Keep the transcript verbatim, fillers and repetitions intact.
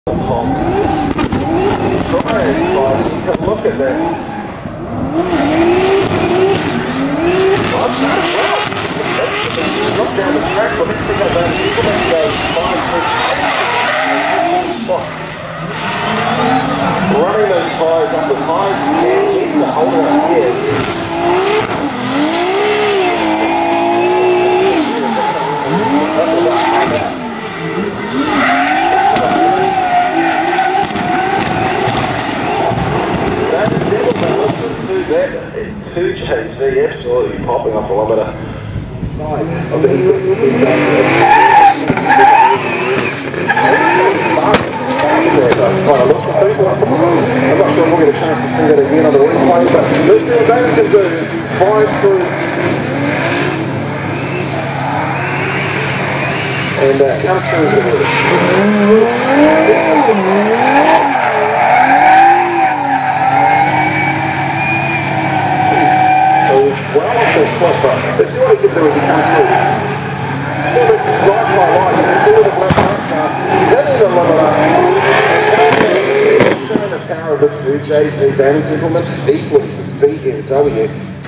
Look at that. Drop down the track, but let's think about it. People have to go five, six, running those tyres up as high as you can, keep the hold on here. That two J Z absolutely popping off the limiter. I think he was looking back kind of looks like these one. I'm not sure if we'll get a chance to see that again on the replay, but let's see what Daynom can do. Fires through and uh, comes through the wheel. Well, off the spot, but let's see what he can do as he comes through. See this is right by line, you can see where the black marks are. You don't need a lot of that. Showing the power of the two J Z Daynom Templeman E forty-six B M W.